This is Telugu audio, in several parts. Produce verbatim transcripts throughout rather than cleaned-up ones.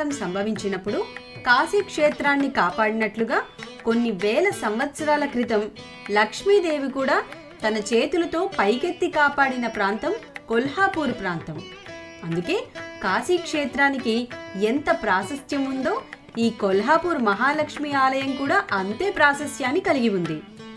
ప్రళయకాలం సంభవించినప్పుడు కాశీ క్షేత్రాన్ని కాపాడినట్లుగా కొన్ని వేల సంవత్సరాల క్రితం లక్ష్మీదేవి కూడా తన చేతులతో పైకెత్తి కాపాడిన ప్రాంతం కొల్హాపూర్ ప్రాంతం. అందుకే కాశీ క్షేత్రానికి ఎంత ప్రాశస్త్యం ఉందో ఈ కొల్హాపూర్ మహాలక్ష్మి ఆలయం కూడా అంతే ప్రాశస్త్యాన్ని కలిగి ఉంది.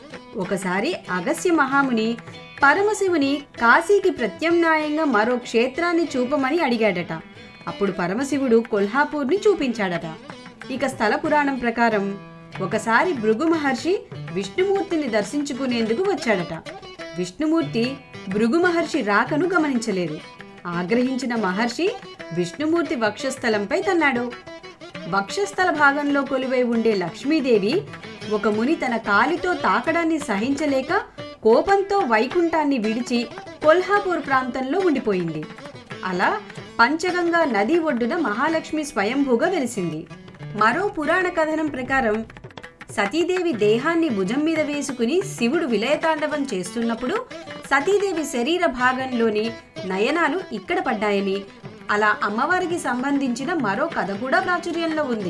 ఒకసారి అగస్త్య మహాముని పరమశివుని కాశీకి ప్రత్యామ్నాయంగా మరో క్షేత్రాన్ని చూపమని అడిగాడట. అప్పుడు పరమశివుడు కొల్హాపూర్ని చూపించాడట. ఇక స్థల పురాణం ప్రకారం ఒకసారి భృగు మహర్షి విష్ణుమూర్తిని దర్శించుకునేందుకు వచ్చాడట. విష్ణుమూర్తి భృగు మహర్షి రాకను గమనించలేదు. ఆగ్రహించిన మహర్షి విష్ణుమూర్తి వక్షస్థలంపై తన్నాడు. వక్షస్థల భాగంలో కొలువై ఉండే లక్ష్మీదేవి ఒక ముని తన కాలితో తాకడాన్ని సహించలేక కోపంతో వైకుంఠాన్ని విడిచి కొల్హాపూర్ ప్రాంతంలో ఉండిపోయింది. అలా పంచగంగా నది ఒడ్డున మహాలక్ష్మి స్వయంభూగా వెలిసింది. మరో పురాణ కథనం ప్రకారం సతీదేవి దేహాన్ని భుజం మీద వేసుకుని శివుడు విలయతాండవం చేస్తున్నప్పుడు సతీదేవి శరీర భాగంలోని నయనాలు ఇక్కడ పడ్డాయని, అలా అమ్మవారికి సంబంధించిన మరో కథ కూడా ప్రాచుర్యంలో ఉంది.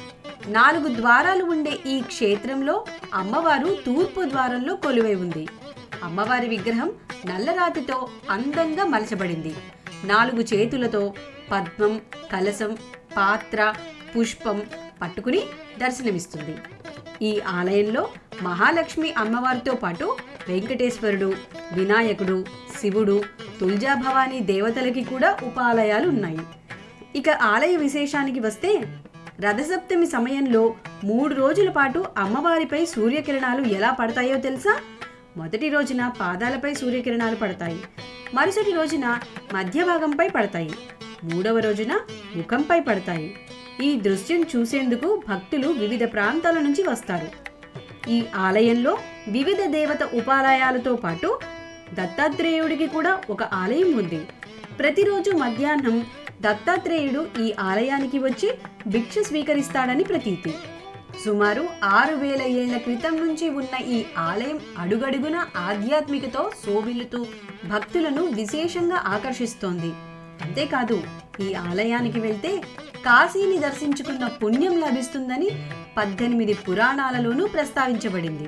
నాలుగు ద్వారాలు ఉండే ఈ క్షేత్రంలో అమ్మవారు తూర్పు ద్వారంలో కొలువై ఉంది. అమ్మవారి విగ్రహం నల్లరాతితో అందంగా మలచబడింది. నాలుగు చేతులతో పద్మం, కలశం, పాత్ర, పుష్పం పట్టుకుని దర్శనమిస్తుంది. ఈ ఆలయంలో మహాలక్ష్మి అమ్మవారితో పాటు వెంకటేశ్వరుడు, వినాయకుడు, శివుడు, తుల్జాభవాని దేవతలకి కూడా ఉపాలయాలు ఉన్నాయి. ఇక ఆలయ విశేషానికి వస్తే రథసప్తమి సమయంలో మూడు రోజుల పాటు అమ్మవారిపై సూర్యకిరణాలు ఎలా పడతాయో తెలుసా? మొదటి రోజున పాదాలపై సూర్యకిరణాలు పడతాయి, మరుసటి రోజున మధ్య భాగంపై పడతాయి, మూడవ రోజున ముఖంపై పడతాయి. ఈ దృశ్యం చూసేందుకు భక్తులు వివిధ ప్రాంతాల నుంచి వస్తారు. ఈ ఆలయంలో వివిధ దేవత ఉపాలయాలతో పాటు దత్తాత్రేయుడికి కూడా ఒక ఆలయం ఉంది. ప్రతిరోజు మధ్యాహ్నం దత్తాత్రేయుడు ఈ ఆలయానికి వచ్చి భిక్ష స్వీకరిస్తాడని ప్రతీతి. సుమారు ఆరు వేల ఏళ్ల క్రితం నుంచి ఉన్న ఈ ఆలయం అడుగడుగున ఆధ్యాత్మికతో శోభిల్లుతూ భక్తులను విశేషంగా ఆకర్షిస్తోంది. అంతేకాదు, ఈ ఆలయానికి వెళ్తే కాశీని దర్శించుకున్న పుణ్యం లభిస్తుందని పద్దెనిమిది పురాణాలలోనూ ప్రస్తావించబడింది.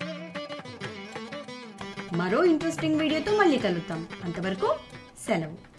మరో ఇంట్రెస్టింగ్ వీడియోతో మళ్ళీ కలుద్దాం. అంతవరకు సెలవు.